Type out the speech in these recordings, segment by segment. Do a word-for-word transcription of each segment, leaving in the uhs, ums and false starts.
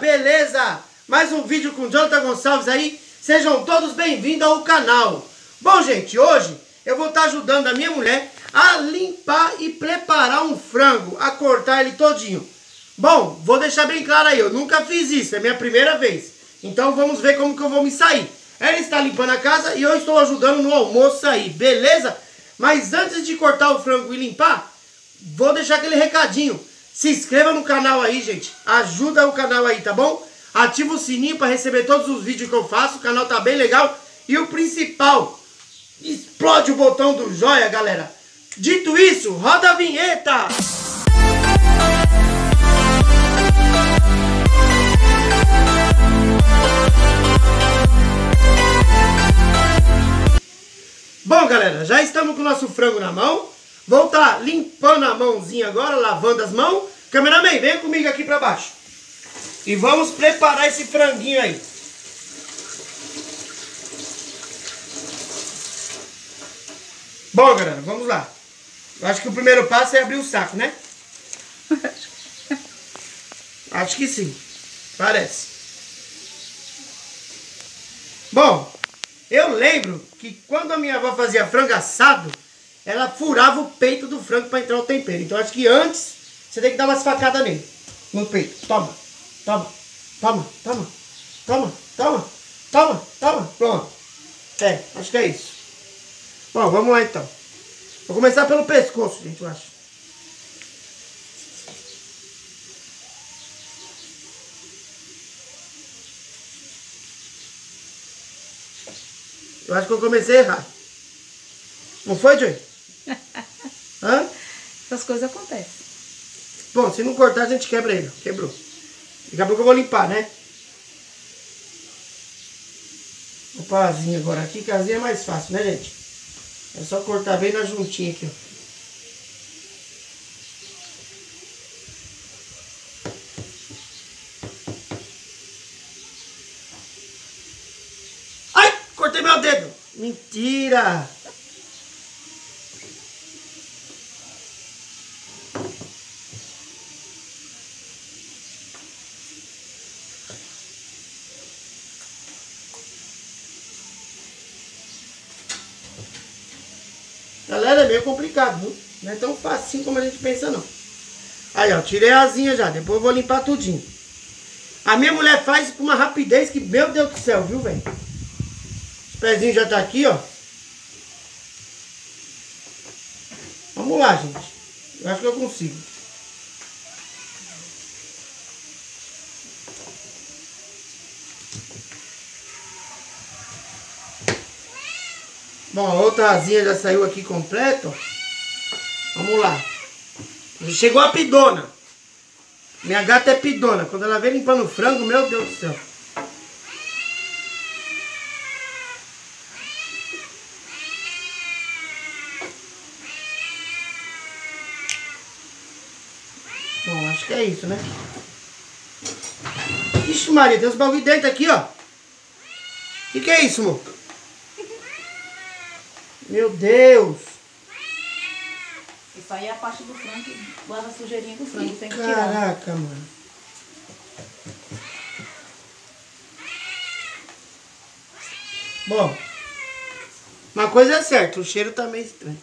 beleza? Mais um vídeo com o Jonathan Gonçalves aí. Sejam todos bem-vindos ao canal. Bom, gente, hoje eu vou estar ajudando a minha mulher a limpar e preparar um frango, a cortar ele todinho. Bom, vou deixar bem claro aí, eu nunca fiz isso, é minha primeira vez. Então vamos ver como que eu vou me sair. Ela está limpando a casa e eu estou ajudando no almoço aí, beleza? Mas antes de cortar o frango e limpar, vou deixar aquele recadinho. Se inscreva no canal aí, gente. Ajuda o canal aí, tá bom? Ativa o sininho para receber todos os vídeos que eu faço. O canal tá bem legal. E o principal, explode o botão do joinha, galera. Dito isso, roda a vinheta! Bom, galera, já estamos com o nosso frango na mão. Vou estar limpando a mãozinha agora, lavando as mãos. Cameraman, venha comigo aqui pra baixo. E vamos preparar esse franguinho aí. Bom, galera, vamos lá. Eu acho que o primeiro passo é abrir o saco, né? Acho que sim. Parece. Bom, eu lembro que quando a minha avó fazia frango assado, ela furava o peito do frango para entrar o tempero. Então acho que antes você tem que dar umas facadas nele. No peito. Toma, toma, toma, toma, toma, toma, toma, toma. Pronto. É, acho que é isso. Bom, vamos lá então. Vou começar pelo pescoço, gente, eu acho. Eu acho que eu comecei errado. Não foi, Joey? Hã? Essas coisas acontecem. Bom, se não cortar, a gente quebra ele. Quebrou. Daqui a pouco eu vou limpar, né? Vou pôr a asinha agora aqui, que a asinha é mais fácil, né, gente? É só cortar bem na juntinha aqui, ó. Ai! Cortei meu dedo! Mentira! Galera, é meio complicado, viu? Não é tão facinho como a gente pensa, não. Aí, ó, tirei a asinha já. Depois eu vou limpar tudinho. A minha mulher faz com uma rapidez que, meu Deus do céu, viu, velho? Os pezinhos já tá aqui, ó. Vamos lá, gente. Eu acho que eu consigo. Bom, a outra asinha já saiu aqui completa. Vamos lá. Chegou a pidona. Minha gata é pidona. Quando ela vem limpando o frango, meu Deus do céu. Bom, acho que é isso, né? Ixi, Maria, tem uns bagulho dentro aqui, ó. O que, que é isso, amor? Meu Deus! Isso aí é a parte do frango que guarda a sujeirinha do frango. Tem que tirar. Caraca, mano. Bom, uma coisa é certa, o cheiro tá meio estranho.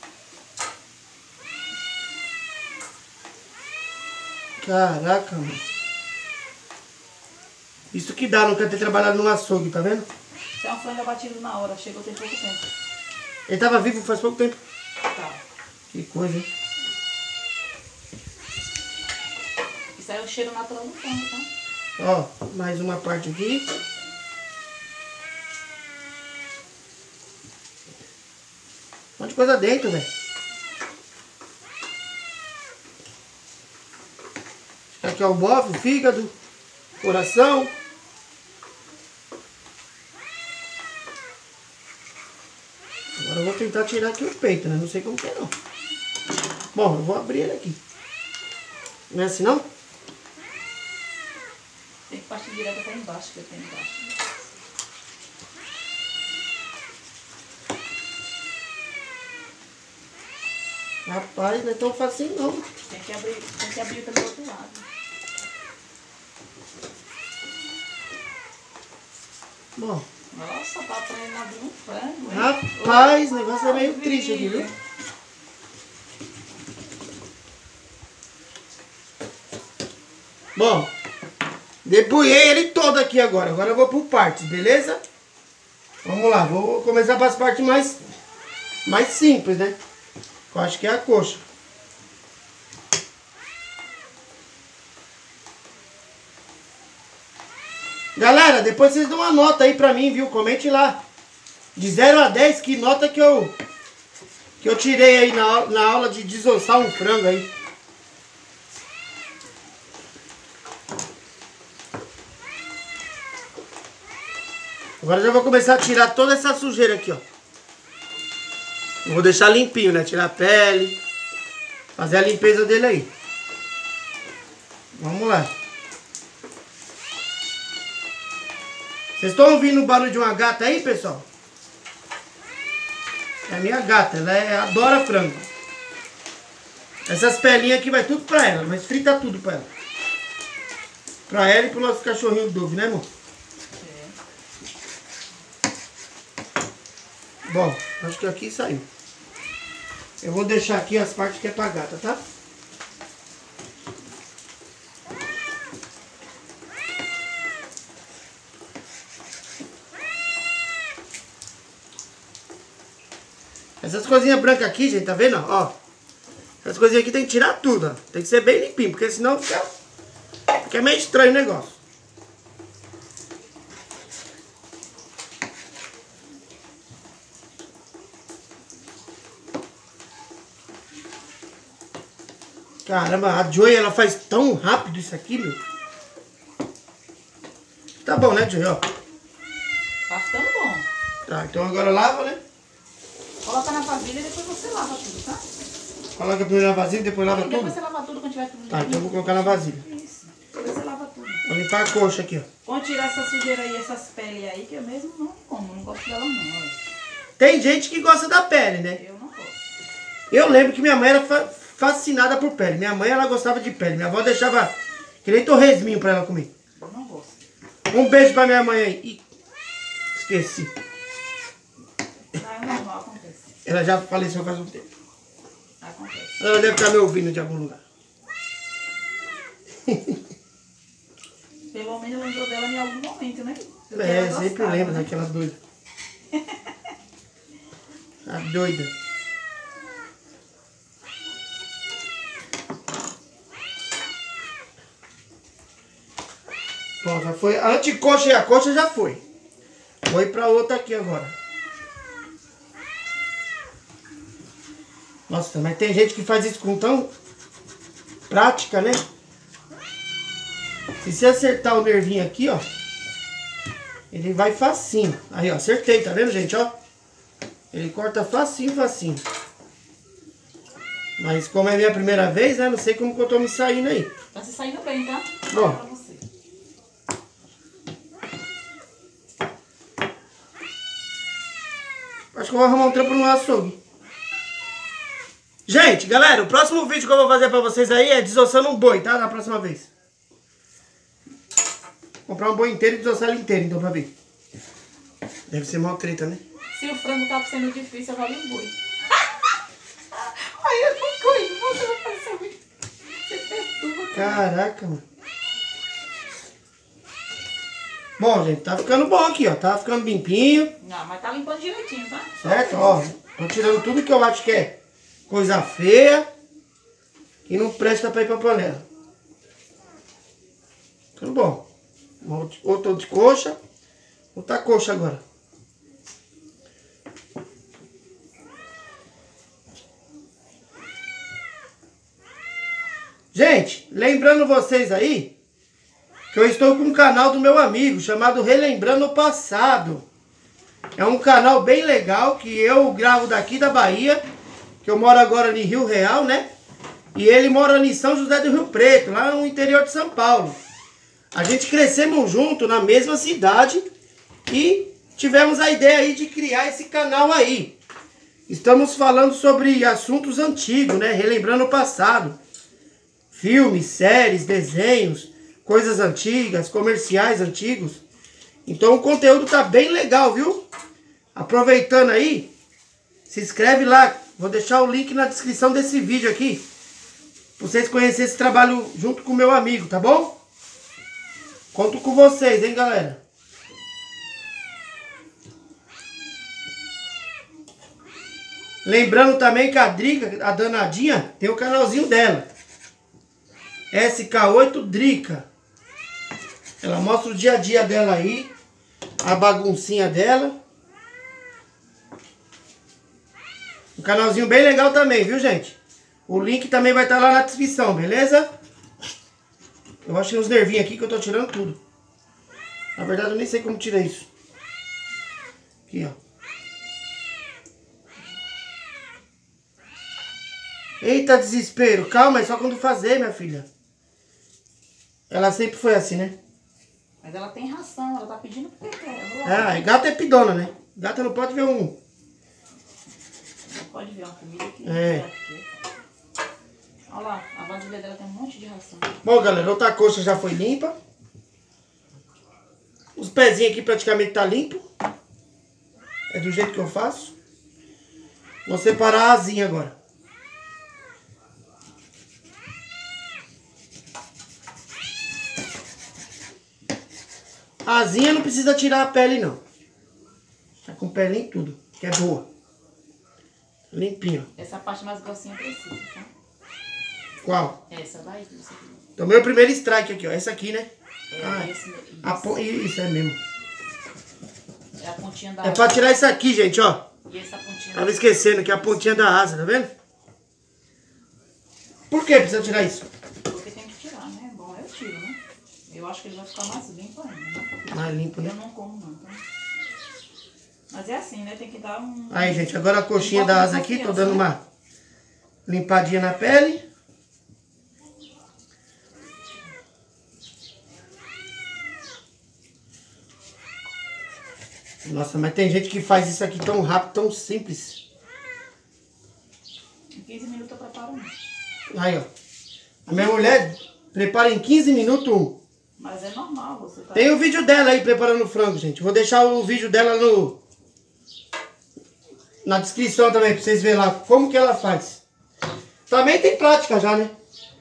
Caraca, mano. Isso que dá, nunca ter trabalhado num açougue, tá vendo? Isso é um frango abatido na hora, chegou tem pouco tempo. Ele tava vivo faz pouco tempo. Tá. Que coisa, hein? Isso aí é o cheiro natural do frango, tá? Ó, mais uma parte aqui. Um monte de coisa dentro, velho. Aqui é o bofe, o fígado, coração. Agora eu vou tentar tirar aqui o peito, né? Não sei como que é, não. Bom, eu vou abrir ele aqui. Não é assim, não? Tem que partir direto até embaixo, que eu tenho embaixo. Rapaz, não é tão facinho, não. Tem que abrir, tem que abrir pelo outro lado. Bom. Nossa, tá aprendendo a abrir um frango, hein? Rapaz, o negócio é meio triste aqui, viu? Bom, debulhei ele todo aqui agora. Agora eu vou por partes, beleza? Vamos lá, vou começar para as partes mais, mais simples, né? Eu acho que é a coxa. Galera, depois vocês dão uma nota aí pra mim, viu? Comente lá. De zero a dez, que nota que eu que eu tirei aí na, na aula de desossar um frango aí. Agora já vou começar a tirar toda essa sujeira aqui, ó. Eu vou deixar limpinho, né? Tirar a pele. Fazer a limpeza dele aí. Vamos lá. Vocês estão ouvindo o barulho de uma gata aí, pessoal? É a minha gata, ela é, adora frango. Essas pelinhas aqui vai tudo pra ela, mas frita tudo pra ela. Pra ela e pro nosso cachorrinho Dove, né, amor? É. Bom, acho que aqui saiu. Eu vou deixar aqui as partes que é pra gata, tá? Essas coisinhas brancas aqui, gente, tá vendo? Ó, essas coisinhas aqui tem que tirar tudo, ó. Tem que ser bem limpinho, porque senão fica, fica meio estranho o negócio. Caramba, a Joy, ela faz tão rápido isso aqui, meu. Tá bom, né, Joy? Ó. Tá ficando bom. Tá, então agora lava, né? Coloca na vasilha e depois você lava tudo, tá? Coloca primeiro na vasilha e depois lava e tudo? depois você lava tudo quando tiver tudo. Tá, então eu vou colocar na vasilha. Isso. Depois você lava tudo. Vou limpar a coxa aqui, ó. Vamos tirar essa sujeira aí, essas peles aí, que eu mesmo não como, não gosto dela não, olha. Tem gente que gosta da pele, né? Eu não gosto. Eu lembro que minha mãe era fa fascinada por pele. Minha mãe, ela gostava de pele. Minha avó deixava que nem torresminho pra ela comer. Eu não gosto. Um beijo pra minha mãe aí. Ih, esqueci. Não, é normal, acontece. Ela já faleceu faz um tempo. Acontece. Ela deve estar me ouvindo de algum lugar. Pelo menos lembrou dela em algum momento, né? Do que É, ela sempre gostava, lembro né? daquela doida. A doida. Bom, já foi. A anticoxa e a coxa já foi. Vou ir pra outra aqui agora. Nossa, mas tem gente que faz isso com tão prática, né? Se você acertar o nervinho aqui, ó, ele vai facinho. Aí, ó, acertei, tá vendo, gente, ó? Ele corta facinho, facinho. Mas como é minha primeira vez, né? Não sei como que eu tô me saindo aí. Tá se saindo bem, tá? Bom. Pra você. Acho que eu vou arrumar um trampo no açougue. Gente, galera, o próximo vídeo que eu vou fazer pra vocês aí é desossando um boi, tá? Na próxima vez. Comprar um boi inteiro e desossar ele inteiro, então, pra ver. Deve ser mal treta, né? Se o frango tá sendo difícil, eu vale um boi. Ai, eu não coelho, você vai fazer muito. Você perturba. Caraca, mano. Bom, gente, tá ficando bom aqui, ó. Tá ficando limpinho. Não, mas tá limpando direitinho, tá? Certo? Ó, tô tirando tudo que eu acho que é coisa feia e não presta pra ir pra panela. Ficando bom. Outra de coxa. Outra coxa agora. Gente, lembrando vocês aí que eu estou com um canal do meu amigo chamado Relembrando o Passado. É um canal bem legal que eu gravo daqui da Bahia, que eu moro agora em Rio Real, né? E ele mora em São José do Rio Preto, lá no interior de São Paulo. A gente crescemos junto na mesma cidade e tivemos a ideia aí de criar esse canal aí. Estamos falando sobre assuntos antigos, né? Relembrando o passado. Filmes, séries, desenhos, coisas antigas, comerciais antigos. Então o conteúdo tá bem legal, viu? Aproveitando aí, se inscreve lá. Vou deixar o link na descrição desse vídeo aqui. Pra vocês conhecerem esse trabalho junto com o meu amigo, tá bom? Conto com vocês, hein, galera? Lembrando também que a Drica, a danadinha, tem o canalzinho dela. S K oito Drica. Ela mostra o dia a dia dela aí. A baguncinha dela. Um canalzinho bem legal também, viu, gente? O link também vai estar lá na descrição, beleza? Eu achei uns nervinhos aqui que eu tô tirando tudo. Na verdade, eu nem sei como tira isso. Aqui, ó. Eita, desespero. Calma, é só quando fazer, minha filha. Ela sempre foi assim, né? Mas ela tem ração, ela tá pedindo porque quer. Ah, e gata é pedona, né? Gata não pode ver um... Não pode ver uma comida aqui. É. Olha lá, a vasilha dela tem um monte de ração. Bom, galera, outra coxa já foi limpa. Os pezinhos aqui praticamente tá limpo. É do jeito que eu faço. Vou separar a asinha agora. A asinha não precisa tirar a pele, não. Tá com pele em tudo, que é boa. Limpinho. Essa parte mais grossinha precisa, tá? Qual? Essa daí, isso aqui. Tomei o primeiro strike aqui, ó. Essa aqui, né? É, ah, esse, isso. A po... Isso, é mesmo. É a pontinha da É asa. pra tirar isso aqui, gente, ó. E essa pontinha Tava da... esquecendo que é a pontinha da asa, tá vendo? Por que precisa tirar isso? Porque tem que tirar, né? Bom, eu tiro, né? Eu acho que ele vai ficar mais limpo ainda, né? Mais limpo, né? Eu não como, não, tá? Mas é assim, né? Tem que dar um... Aí, gente, agora a coxinha da asa aqui, tô dando uma limpadinha na pele. Nossa, mas tem gente que faz isso aqui tão rápido, tão simples. Em quinze minutos eu preparo um. Aí, ó. A minha mulher prepara em quinze minutos um. Mas é normal, você tá... Tem o vídeo dela aí preparando o frango, gente. Vou deixar o vídeo dela no... na descrição também, pra vocês verem lá como que ela faz. Também tem prática já, né?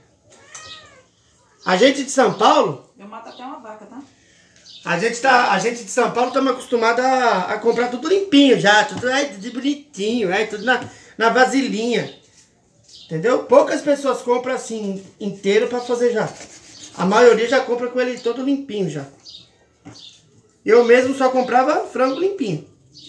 A gente de São Paulo... Eu mato até uma vaca, tá? A gente, tá, a gente de São Paulo estamos acostumados a, a comprar tudo limpinho já. Tudo, é, tudo bonitinho, é, tudo na, na vasilhinha. Entendeu? Poucas pessoas compram assim, inteiro pra fazer já. A maioria já compra com ele todo limpinho já. Eu mesmo só comprava frango limpinho.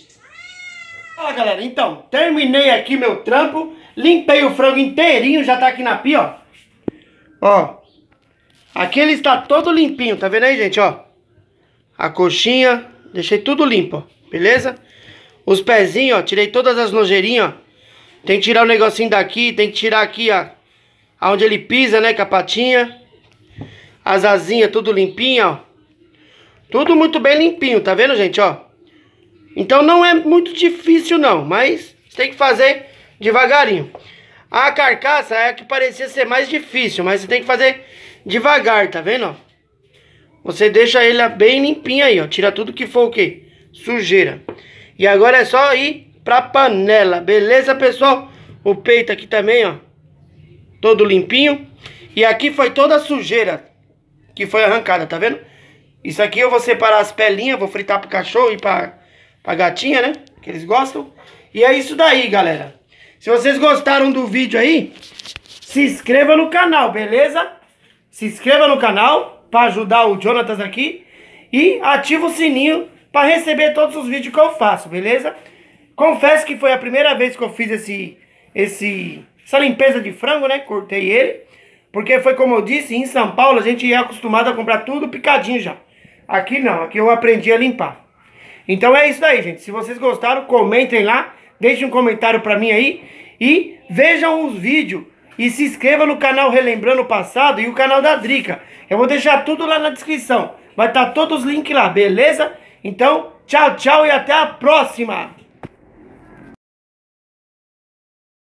Ó, galera, então, terminei aqui meu trampo. Limpei o frango inteirinho, já tá aqui na pia, ó. Ó. Aqui ele está todo limpinho, tá vendo aí, gente, ó? A coxinha, deixei tudo limpo, ó. Beleza? Os pezinhos, ó, tirei todas as nojeirinhas, ó. Tem que tirar o negocinho daqui, tem que tirar aqui, ó, aonde ele pisa, né, com a patinha. As asinhas, tudo limpinho, ó. Tudo muito bem limpinho, tá vendo, gente, ó? Então não é muito difícil, não, mas você tem que fazer devagarinho. A carcaça é a que parecia ser mais difícil, mas você tem que fazer devagar, tá vendo, ó? Você deixa ele bem limpinho aí, ó. Tira tudo que for o quê? Sujeira. E agora é só ir pra panela, beleza, pessoal? O peito aqui também, ó. Todo limpinho. E aqui foi toda a sujeira que foi arrancada, tá vendo? Isso aqui eu vou separar as pelinhas, vou fritar pro cachorro e pra, pra gatinha, né? Que eles gostam. E é isso daí, galera. Se vocês gostaram do vídeo aí, se inscreva no canal, beleza? Se inscreva no canal para ajudar o Jonatas aqui. E ativa o sininho para receber todos os vídeos que eu faço, beleza? Confesso que foi a primeira vez que eu fiz esse, esse, essa limpeza de frango, né? Cortei ele. Porque foi como eu disse, em São Paulo a gente é acostumado a comprar tudo picadinho já. Aqui não, aqui eu aprendi a limpar. Então é isso daí, gente. Se vocês gostaram, comentem lá. Deixem um comentário pra mim aí. E vejam os vídeos. E se inscreva no canal Relembrando o Passado e o canal da Drica. Eu vou deixar tudo lá na descrição. Vai estar todos os links lá, beleza? Então, tchau, tchau e até a próxima!